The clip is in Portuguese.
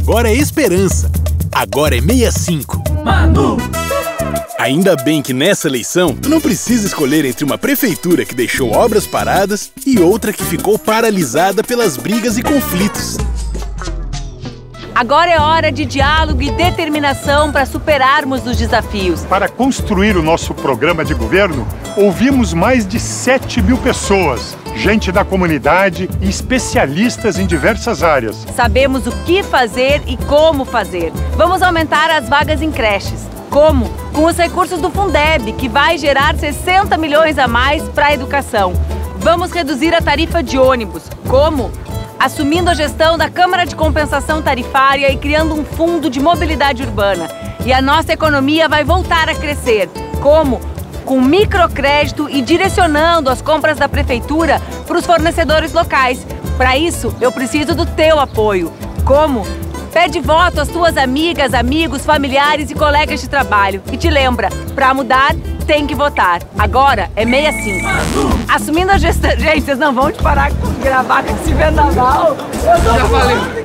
agora é esperança. Agora é 65. Manu! Ainda bem que nessa eleição, tu não precisa escolher entre uma prefeitura que deixou obras paradas e outra que ficou paralisada pelas brigas e conflitos. Agora é hora de diálogo e determinação para superarmos os desafios. Para construir o nosso programa de governo, ouvimos mais de 7.000 pessoas, gente da comunidade e especialistas em diversas áreas. Sabemos o que fazer e como fazer. Vamos aumentar as vagas em creches. Como? Com os recursos do Fundeb, que vai gerar 60 milhões a mais para a educação. Vamos reduzir a tarifa de ônibus. Como? Assumindo a gestão da Câmara de Compensação Tarifária e criando um fundo de mobilidade urbana. E a nossa economia vai voltar a crescer. Como? Com microcrédito e direcionando as compras da Prefeitura para os fornecedores locais. Para isso, eu preciso do teu apoio. Como? Pede voto às tuas amigas, amigos, familiares e colegas de trabalho. E te lembra, para mudar, tem que votar. Agora é 65. Assumindo a gestão... Gente, vocês não vão te parar de gravar com esse vendaval? Já falei.